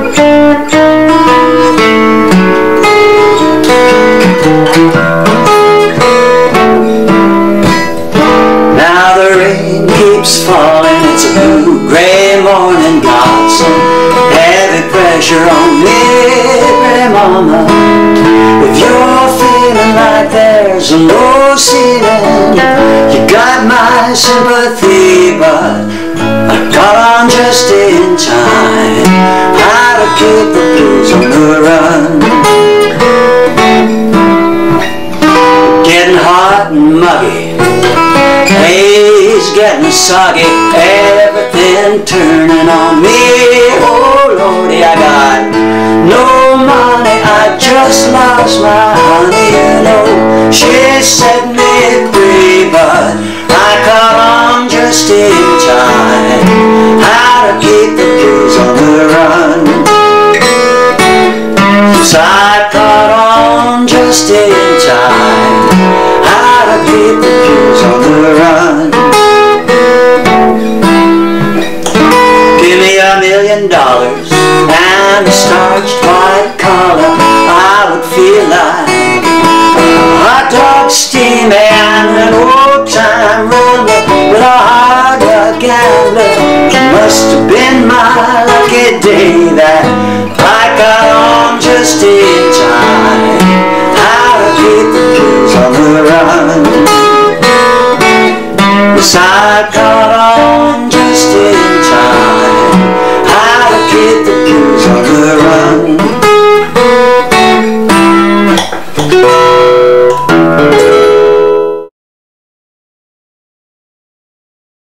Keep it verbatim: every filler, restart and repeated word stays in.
Now the rain keeps falling, it's a blue gray morning, got some heavy pressure on me, pretty mama. If you're feeling like there's a low ceiling, you got my sympathy, but I caught on just in time. How to keep the blues on the run. Getting hot and muggy, haze getting soggy, everything turning on me. Oh Lordy, I got no money, I just lost my honey, you know. She set me free, but I caught on just in time. How to keep the blues on the run. Yes, I caught on just in time. How to keep the blues on the run. Give me a million dollars and a starched white collar, I would feel like a hot dog steaming and an old time roller with a hard luck gambler. It must have been my lucky day that I got on just in time. How to keep the blues on the run. Yes, I